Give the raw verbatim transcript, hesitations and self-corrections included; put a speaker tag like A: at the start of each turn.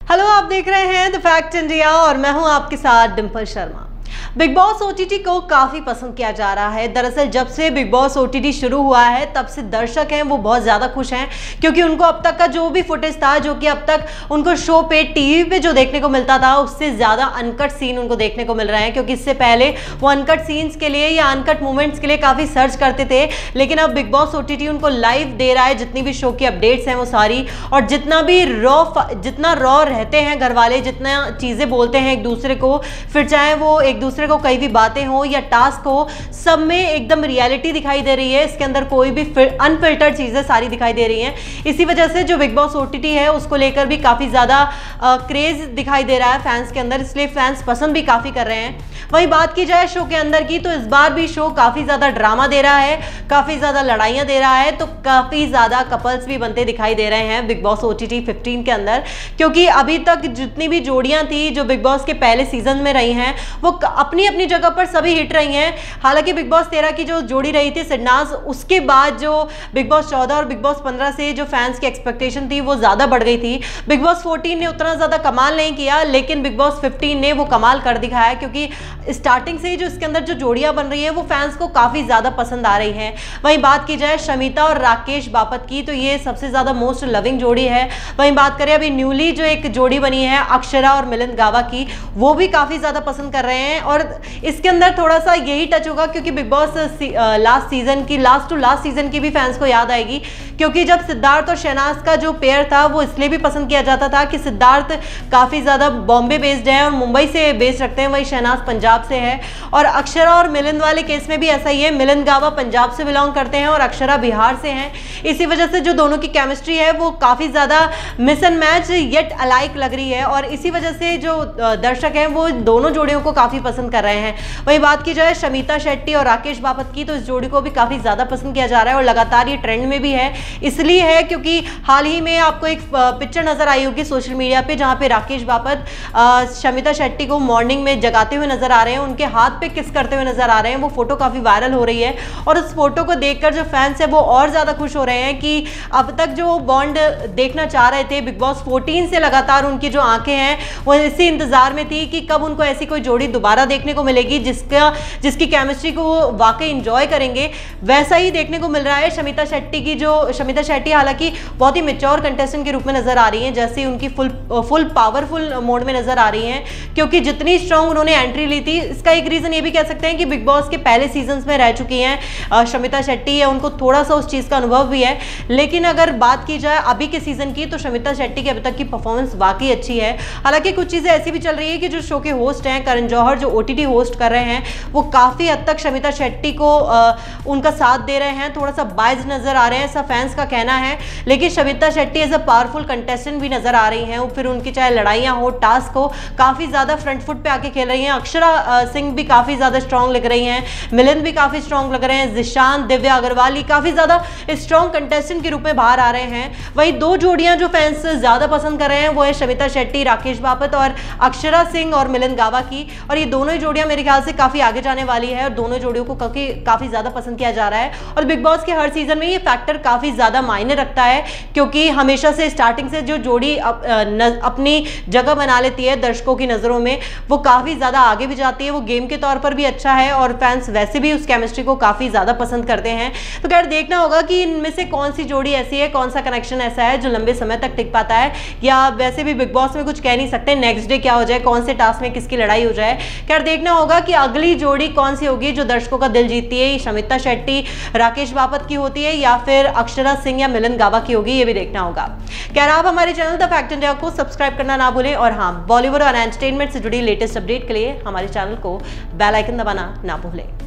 A: Hello, आप देख रहे हैं द फैक्ट इंडिया और मैं हूं आपके साथ डिंपल शर्मा। बिग बॉस ओटीटी को काफी पसंद किया जा रहा है। दरअसल जब से बिग बॉस ओटीटी शुरू हुआ है तब से दर्शक हैं वो बहुत ज्यादा खुश हैं, क्योंकि उनको अब तक का जो भी फुटेज था, जो कि अब तक उनको शो पे टीवी पे जो देखने को मिलता था, उससे ज्यादा अनकट सीन उनको देखने को मिल रहे हैं। क्योंकि इससे पहले वो अनकट सीन्स के लिए या अनकट मोमेंट्स के लिए काफी सर्च करते थे, लेकिन अब बिग बॉस ओटीटी उनको लाइव दे रहा है जितनी भी शो की अपडेट्स हैं वो सारी, और जितना भी रॉ जितना रॉ रहते हैं घर वाले, जितना चीजें बोलते हैं एक दूसरे को, फिर चाहे वो एक दूसरे को कई भी बातें हो या टास्क हो, सब में एकदम रियलिटी दिखाई दे रही है। इसके अंदर कोई भी अनफिल्टर्ड चीजें सारी दिखाई दे रही हैं। इसी वजह से जो बिग बॉस ओटीटी है उसको लेकर भी काफी ज्यादा क्रेज दिखाई दे रहा है फैंस के अंदर, इसलिए फैंस पसंद भी काफी कर रहे हैं। वहीं बात की जाए शो के अंदर की, तो इस बार भी शो काफी ज्यादा ड्रामा दे रहा है, काफी ज्यादा लड़ाइयां दे रहा है, तो काफी ज्यादा कपल्स भी बनते दिखाई दे रहे हैं बिग बॉस ओटीटी फिफ्टीन के अंदर। क्योंकि अभी तक जितनी भी जोड़ियां थी जो बिग बॉस के पहले सीजन में रही हैं, वो अपनी अपनी जगह पर सभी हिट रही हैं। हालांकि बिग बॉस तेरह की जो जोड़ी रही थी सिडनाज, उसके बाद जो बिग बॉस चौदह और बिग बॉस पंद्रह से जो फैंस की एक्सपेक्टेशन थी वो ज्यादा बढ़ गई थी। बिग बॉस फोर्टीन ने उतना ज्यादा कमाल नहीं किया, लेकिन बिग बॉस फिफ्टीन ने वो कमाल कर दिखाया, क्योंकि स्टार्टिंग से ही जो इसके अंदर जो जोड़ियां बन रही है वो फैंस को काफी ज्यादा पसंद आ रही हैं। वहीं बात की जाए शमिता और राकेश बापत की, तो ये सबसे ज्यादा मोस्ट लविंग जोड़ी है। वहीं बात करें अभी न्यूली जो एक जोड़ी बनी है अक्षरा और मिलिंद गावा की, वो भी काफी ज्यादा पसंद कर रहे हैं। और इसके अंदर थोड़ा सा यही टच होगा, क्योंकि बिग बॉस लास्ट सीजन की लास्ट टू लास्ट सीजन की भी फैंस को याद आएगी, क्योंकि जब सिद्धार्थ और शहनाज का जो पेयर था वो इसलिए भी पसंद किया जाता था कि सिद्धार्थ काफी ज्यादा बॉम्बे बेस्ड है और मुंबई से बेस्ड रखते हैं, वही शहनाज पंजाब से है। और अक्षरा और मिलिंद वाले केस में भी ऐसा ही है, मिलिंद गावा पंजाब से बिलोंग करते हैं और अक्षरा बिहार से हैं। इसी वजह से जो दोनों की केमिस्ट्री है वो काफी ज्यादा miss and match yet alike लग रही है, और इसी वजह से जो दर्शक हैं वो दोनों जोड़ियों को काफी पसंद कर रहे हैं। वहीं बात की जाए शमिता शेट्टी और राकेश बापत की, तो इस जोड़ी को भी काफी ज्यादा पसंद किया जा रहा है और लगातार ये ट्रेंड में भी है। इसलिए है क्योंकि हाल ही में आपको एक पिक्चर नजर आई होगी सोशल मीडिया पे, जहां पे राकेश बापत शमिता शेट्टी को मॉर्निंग में जगाते हुए नजर आ रहे हैं, उनके हाथ पे किस करते हुए नजर आ रहे हैं। वो फोटो काफी वायरल हो रही है और उस फोटो को देखकर जो फैंस है वो और ज्यादा खुश हो रहे हैं कि अब तक जो बॉन्ड देखना चाह रहे थे बिग बॉस फोर्टीन से, लगातार उनकी जो आंखें हैं वो इसी इंतजार में थी कि कब उनको ऐसी कोई जोड़ी दोबारा देखने को मिलेगी जिसका जिसकी केमिस्ट्री को वो वाकई इंजॉय करेंगे। वैसा ही देखने को मिल रहा है शमिता शेट्टी की, जो शमिता शेट्टी हालांकि बहुत ही मैच्योर कंटेस्टेंट के रूप में नजर आ रही हैं, जैसे उनकी फुल फुल पावरफुल मोड में नजर आ रही हैं, क्योंकि जितनी स्ट्रांग उन्होंने एंट्री ली थी, इसका एक रीजन ये भी कह सकते हैं कि बिग बॉस के पहले सीजन्स में रह चुकी हैं शमिता शेट्टी, है उनको थोड़ा सा उस चीज का अनुभव भी है। लेकिन अगर बात की जाए अभी के सीजन की, तो शमिता शेट्टी की अभी तक की परफॉर्मेंस वाकई अच्छी है। हालांकि कुछ चीजें ऐसी भी चल रही है कि जो शो के होस्ट हैं करण जौहर, जो ओटीटी होस्ट कर रहे हैं, वो काफी हद तक शमिता शेट्टी को आ, उनका साथ दे रहे हैं, थोड़ा सा बायज नजर आ रहे हैं, ऐसा फैंस का कहना है। लेकिन Shamita Shetty as a powerful contestant भी नजर आ रही हैं, फिर उनकी चाहे लड़ाइयां हो, टास्क हो, काफी ज्यादा फ्रंट फुट पे आके खेल रही हैं। अक्षरा सिंह भी काफी ज्यादा स्ट्रॉन्ग लग रही हैं, मिलिंद भी काफी स्ट्रॉन्ग लग रहे हैं, जिशान, दिव्या अग्रवाल काफी ज्यादा स्ट्रॉन्ग कंटेस्टेंट के रूप में बाहर आ रहे हैं। वहीं दो जोड़ियां जो फैंस ज्यादा पसंद कर रहे हैं वो है शमिता शेट्टी, राकेश बापत और अक्षरा सिंह और मिलिंद गावा की, और ये दोनों ही जोड़ियां मेरे ख्याल से काफी आगे जाने वाली है और दोनों जोड़ियों को काफी काफी ज्यादा पसंद किया जा रहा है। और बिग बॉस के हर सीजन में ये फैक्टर काफी ज्यादा मायने रखता है, क्योंकि हमेशा से स्टार्टिंग से जो जोड़ी अप, न, अपनी जगह बना लेती है दर्शकों की नजरों में, वो काफी ज्यादा आगे भी जाती है, वो गेम के तौर पर भी अच्छा है और फैंस वैसे भी उस केमिस्ट्री को काफी ज्यादा पसंद करते हैं। तो खैर देखना होगा कि इनमें से कौन सी जोड़ी ऐसी है, कौन सा कनेक्शन ऐसा है जो लंबे समय तक टिक पाता है, या वैसे भी बिग बॉस में कुछ कह नहीं सकते नेक्स्ट डे क्या हो जाए, कौन से टास्क में किसकी लड़ाई हो जाए। खैर देखना होगा कि अगली जोड़ी कौन सी होगी जो दर्शकों का दिल जीतती है, शमिता शेट्टी राकेश बापत की होती है या फिर अक्षरा सिंह या मिलिंद गावा की होगी, ये भी देखना होगा। खैर आप हमारे चैनल द फैक्ट इंडिया को सब्सक्राइब करना ना भूलें, और हाँ, बॉलीवुड और एंटरटेनमेंट से जुड़ी लेटेस्ट अपडेट के लिए हमारे चैनल को बेल आइकन दबाना ना भूलें।